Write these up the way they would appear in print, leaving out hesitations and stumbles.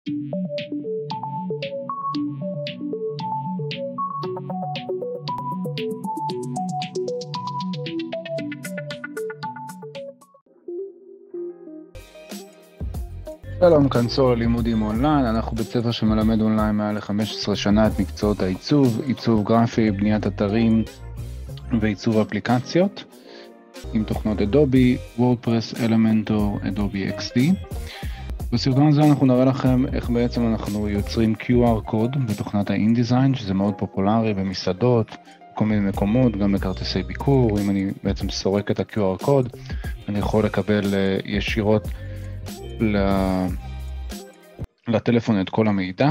שלום, כנסו ללימודים אונליין. אנחנו בית ספר שמלמד אונליין מעל ל-15 שנה את מקצועות העיצוב, עיצוב גרפי, בניית אתרים ועיצוב אפליקציות עם תוכנות אדובי, וורדפרס, אלמנטור, אדובי XD. בסרטון הזה אנחנו נראה לכם איך בעצם אנחנו יוצרים QR קוד בתוכנת ה-InDesign, שזה מאוד פופולרי במסעדות, כל מיני מקומות, גם בכרטיסי ביקור. אם אני בעצם סורק את ה-QR קוד, אני יכול לקבל ישירות לטלפון את כל המידע.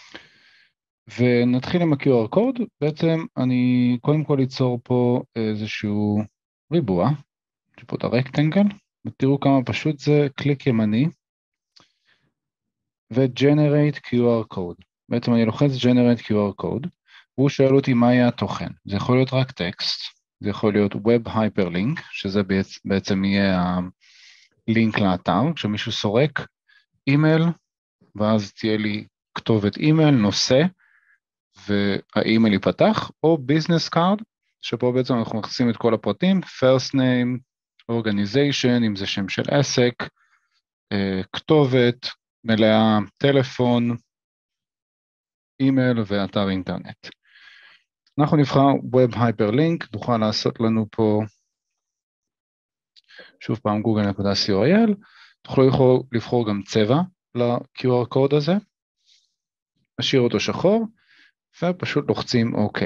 ונתחיל עם ה-QR קוד. בעצם אני קודם כל ליצור פה איזשהו ריבוע, פה את הרקטנגל, ותראו כמה פשוט זה, קליק ימני, ו-Generate QR Code. בעצם אני לוחץ Generate QR Code, והוא שואל אותי מה יהיה התוכן. זה יכול להיות רק טקסט, זה יכול להיות Web Hyperlink, שזה בעצם יהיה הלינק לאתר, כשמישהו סורק אימייל, ואז תהיה לי כתובת אימייל, נושא, והאימייל ייפתח, או Business Card, שפה בעצם אנחנו מכניסים את כל הפרטים, First Name, Organization, אם זה שם של עסק, כתובת, מלאה, טלפון, אימייל ואתר אינטרנט. אנחנו נבחר Web Hyperlink, נוכל לעשות לנו פה, שוב פעם google.co.il, תוכלו לבחור גם צבע ל-QR קוד הזה, נשאיר אותו שחור, ופשוט לוחצים OK.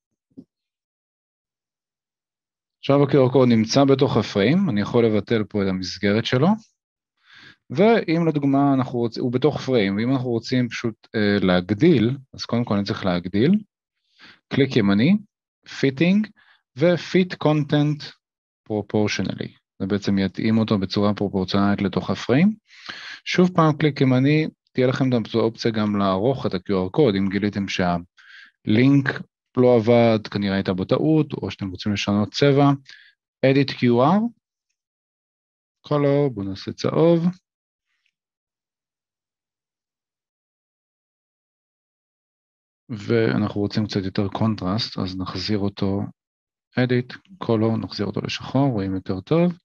עכשיו ה-QR קוד נמצא בתוך הפריים, אני יכול לבטל פה את המסגרת שלו, ואם לדוגמה הוא בתוך פריים, ואם אנחנו רוצים פשוט להגדיל, אז קודם כל אני צריך להגדיל, קליק ימני, Fitting, ו-Fit Content Proportionally. זה בעצם יתאים אותו בצורה פרופורציונלית לתוך הפריים. שוב פעם קליק ימני, תהיה לכם את האופציה גם לערוך את ה-QR קוד, אם גיליתם שהלינק לא עבד, כנראה הייתה בו טעות, או שאתם רוצים לשנות צבע, Edit QR, color, בואו נעשה צהוב, ואנחנו רוצים קצת יותר קונטרסט, אז נחזיר אותו, Edit, color, נחזיר אותו לשחור, רואים יותר טוב.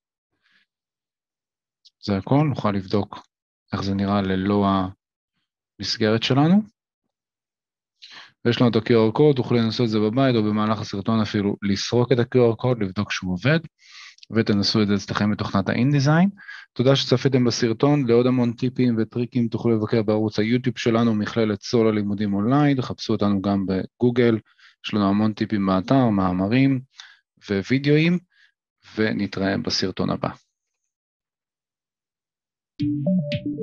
זה הכל, נוכל לבדוק איך זה נראה ללא המסגרת שלנו. ויש לנו את ה-QR קוד, תוכלו לנסות את זה בבית, או במהלך הסרטון אפילו לסרוק את ה-QR קוד, לבדוק שהוא עובד, ותנסו את זה אצלכם בתוכנת ה-InDesign. תודה שצפיתם בסרטון, לעוד המון טיפים וטריקים תוכלו לבקר בערוץ היוטיוב שלנו, מכללת סול הלימודים אונליין, חפשו אותנו גם בגוגל, יש לנו המון טיפים באתר, מאמרים ווידאוים, ונתראה בסרטון הבא.